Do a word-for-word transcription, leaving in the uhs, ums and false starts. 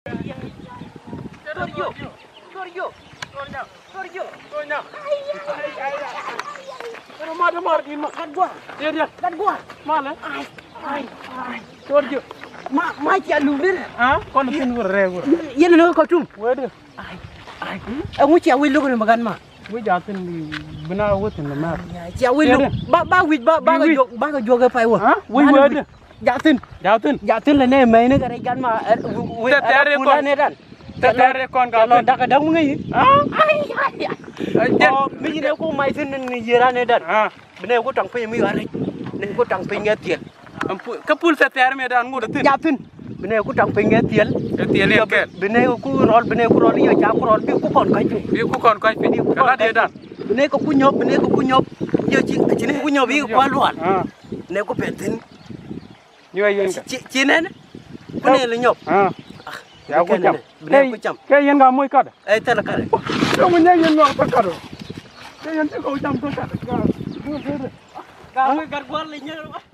Torjo. Torjo. Torjo. Torjo. Torjo. Rumah ada mar ini makan gua. Dia dia. Dan gua. Mana? Ai. Ai. Ai. Torjo. Ma ma ci alulir. Ah, kon tin wur re wur. Yena no ko tum. Wede. Ai. Ai. Aku ci awil lu ko magan ma. Wi jatin bina wutin na mar. Ci awil lu. Ba ba wit ba ba ga jog ba ga joga fay wa. Ha? Wi wede. Jatin. Jatin. Jatin la ne may ne ga gan ma. Wi tere ko ne dan. Tere kon ga. Kalau dak dang ngi. Ah? Ai ai. Oh, mi ne ko may tin ni yera ne dan. Ah. Bene ko tang pe mi wala. Ne ko tang pe ngetiel. Kapul sa tere me dan nguda tin. Jatin. Bene ko tang pe ngetiel. Tiel en kel. Bene ko rol bene ko rol yo ja ko rol bi ko kon kay fi. Bi ku kon koy fi. Kala de dan. Bene ko ku ñop bene ko ku ñop. Yo ci ci ne ku ñop yi ko alwal. Ah. Ne ko petin. Ñoy yen ka. Ci ci ne ku ne la ñop. Ah. Ya ko cham. Bene ko cham. Ke yen nga moy kada. Ay tala kare. Ko mo ñay yen nga ko kada. Ke yen ko cham ko kada. Ka mo gar gol le ñeul.